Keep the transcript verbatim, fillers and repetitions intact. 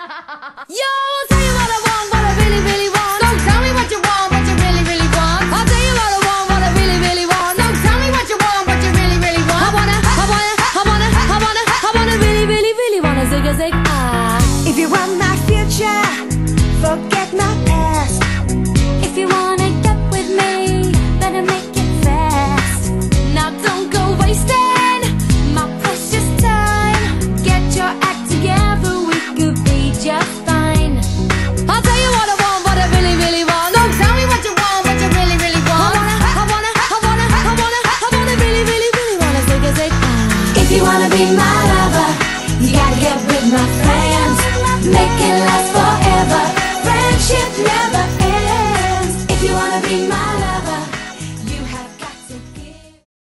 Yo, I'll tell you what I want, what I really, really want. So tell me what you want, what you really, really want. I'll tell you what I want, what I really, really want. So tell me what you want, what you really, really want. I wanna, I wanna, I wanna, I wanna, I wanna really, really, really wanna zig a zig ah. If you want my future, forget